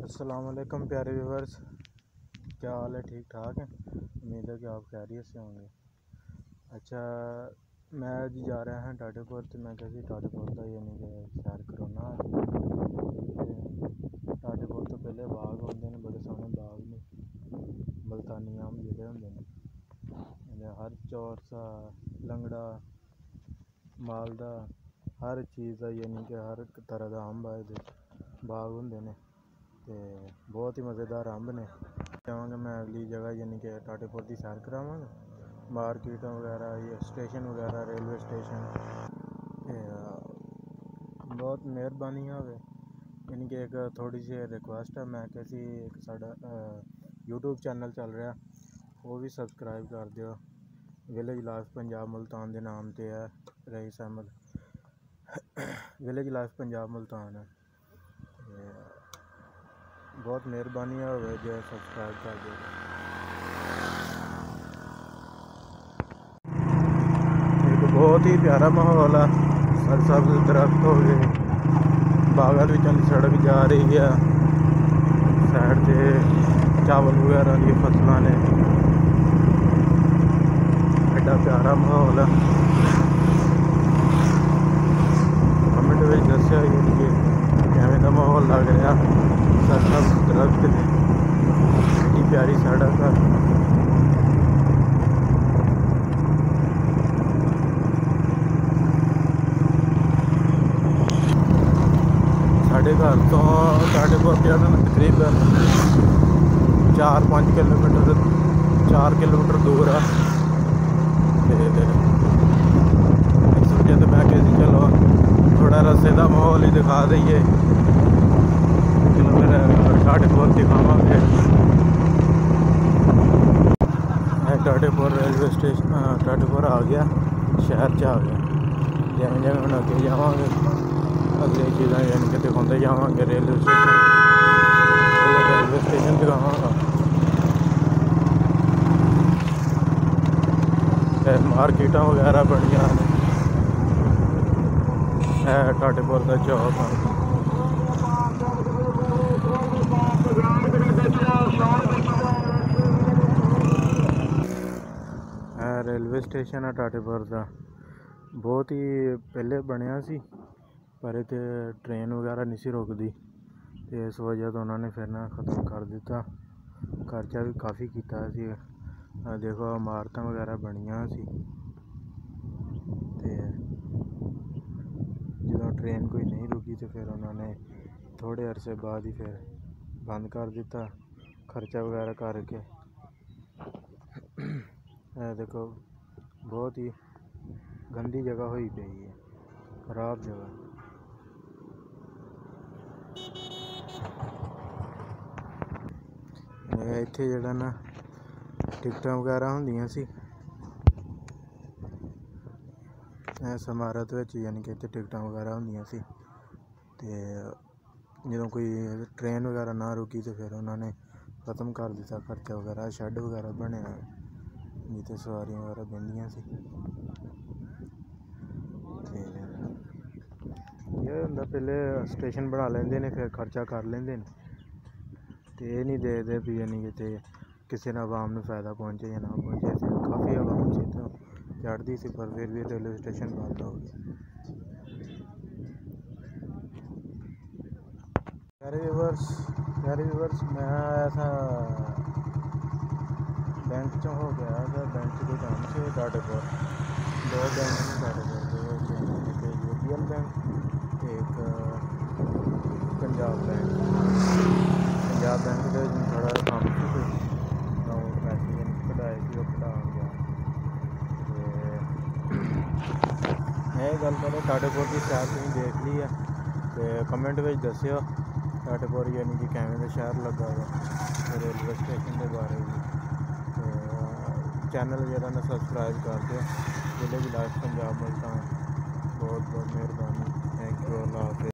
अस्सलाम वालेकुम प्यारे व्यूवर्स, क्या हाल है? ठीक ठाक है। उम्मीद है कि आप खैरियत से होंगे। अच्छा, मैं अज जा रहा हैं टाटेपुर, तो मैं कैसी टाटेपुर का यानी कि सैर करोना। टाटेपुर तो पहले बाग होंगे ने, बड़े सोहने बाग ने, मुल्तानी आम जिहड़े होंदे ने, हर चौरसा लंगड़ा मालदा हर चीज़ का यानी कि हर तरह का अंब आए बाग होंदे ने, ते बहुत ही मज़ेदार अंब ने। जावांगा मैं अगली जगह यानी कि टाटेपुर की सैर करावांगा, मार्केट वगैरह, ये स्टेशन वगैरह, रेलवे स्टेशन। बहुत मेहरबानी है यानी कि एक थोड़ी सी रिक्वेस्ट है, मैं कैसी एक साड़ा यूट्यूब चैनल चल रहा, वो भी सब्सक्राइब कर दियो। विलेज लाइफ पंजाब मुल्तान के नाम से है, रईस अहमद विलेज लाइफ पंजाब मुल्तान है। बहुत मेहरबानी है जो सब्सक्राइब कर दो। एक बहुत ही प्यारा माहौल है, सब दरख्त हो गए, बागल भी सड़क जा रही है, साइड से चावल वगैरह की फसल ने, एडा प्यारा माहौल है। कमेंट में दस्या किवें का माहौल लग रहा। सब दरख्त ने, बड़ी प्यारी सड़क है। साढ़े घर तो टाटेपुर तकरीबन 4-5 किलोमीटर 4 किलोमीटर दूर है। इस वजह से मैं कहती चलो थोड़ा रस्ते का माहौल ही दिखा दईए, चलो फिर टाटेपुर दिखावे। टाटेपुर रेलवे स्टेशन, टाटेपुर आ गया, शहर च आ गया। जिमें जिमें हम अगे जावांगे अगली चीज़ा यानी कि दिखाते जावांगे। रेलवे स्टेशन दिखावांगा, मार्केटा वगैरह बड़िया है। टाटेपुर का चौक रेलवे स्टेशन है टाटेपुर का, बहुत ही पहले बनया सी, पर इतने ट्रेन वगैरह नहीं सी रुकती, तो इस वजह तो उन्होंने फिर ना ख़त्म कर दिता। खर्चा भी काफ़ी किया सी। देखो इमारत वगैरह बनिया सी, जो ट्रेन कोई नहीं रुकी तो फिर उन्होंने थोड़े अरसे बाद ही फिर बंद कर दिता, खर्चा वगैरह करके। देखो बहुत ही गंदी जगह हुई पई है, खराब जगह। इत्थे जेड़ा ना टिकटां वगैरह होंदियां सी, इस इमारत विच यानी कि इत्थे टिकटां वगैरह होंदियां सी, ते जो कोई ट्रेन वगैरह ना रुकी तो फिर उन्होंने ख़त्म कर दिता खर्चा वगैरह। शैड वगैरह बनया जिते सवारियां वगैरह बहंदियां सी। ये होंदा पहले स्टेशन बना लेंदे ने, फिर खर्चा कर लेंदे ने, तो ये नहीं देखते भी यानी कि किसी ने आवाम को फ़ायदा पहुँचे या ना पहुँचे। काफ़ी आवाम से तो चढ़ती सी, पर फिर भी रेलवे स्टेशन बंद हो गया। प्यारे व्यूवर्स, मैं आया था बैंक चो हो गया था, बैंक के काम से टाटेपुर। दो बैंक ने टाटेपुर, एक यूपीएल बैंक, एक पंजाब बैंक के थोड़ा काम से पैसे कढ़ाए थे, कढ़ा गया। मैं गल करें टाटेपुर की सैर तुम देख ली है, तो कमेंट में दस्यो टाटेपुर यानी कि किवें दा शहर लगा हुआ, रेलवे स्टेशन के बारे में। चैनल जरा ना सब्सक्राइब कर दो, विलेज लाइफ पंजाब मुल्तान। बहुत बहुत मेहरबानी, थैंक यू, अल्लाह हाफिज़।